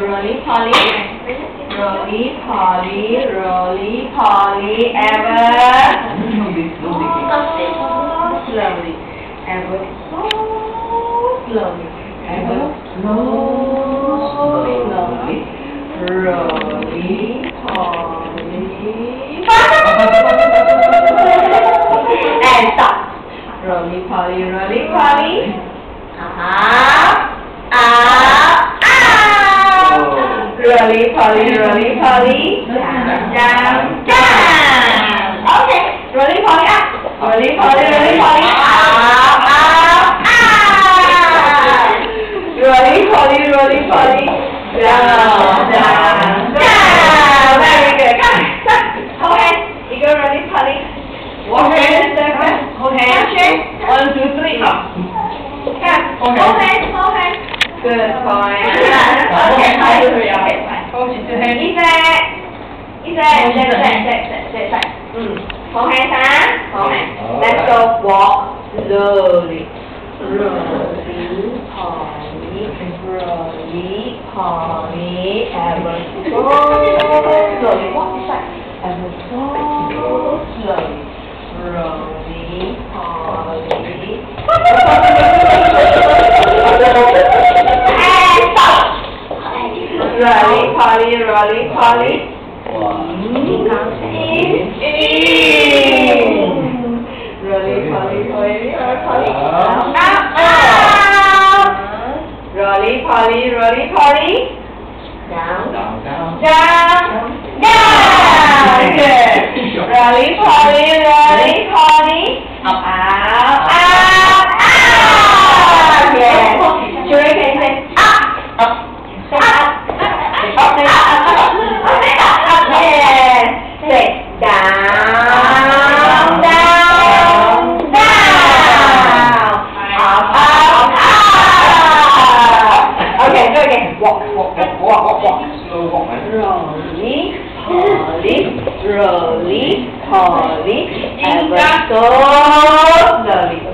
Roly Poly, Roly Poly, Roly Poly, ever slowly, ever so slowly, ever so slowly, Roly Poly, and stop. Roly Poly, Roly Poly, Roly Poly, Roly Poly, down, down. Okay, Roly Poly up. Roly Poly, Roly Poly, up. Roly Poly, Roly Poly, down, down, down. Very good. Come, hold hands. You go Roly Poly. Walk in circle. Hold hands. 1, 2, 3, up. Come. Hold hands, hold hands. Good boy. Okay, fine. Hold your hands. Set. Hold hands, hold hands. Let's go. Walk slowly. Roly Poly, ever so slowly. Walk this side. Ever so slowly. Roly Poly. Roly Poly, Roly Poly. Roly Poly, Roly Poly. Roly Poly, Roly Poly. Down. Good. Roly Poly, Roly Poly. Up. Yeah. Children, can you say up? Say up. Yeah. Say down. Up. Okay, go again. Walk. Slow walk. Roly Poly, ever so slowly.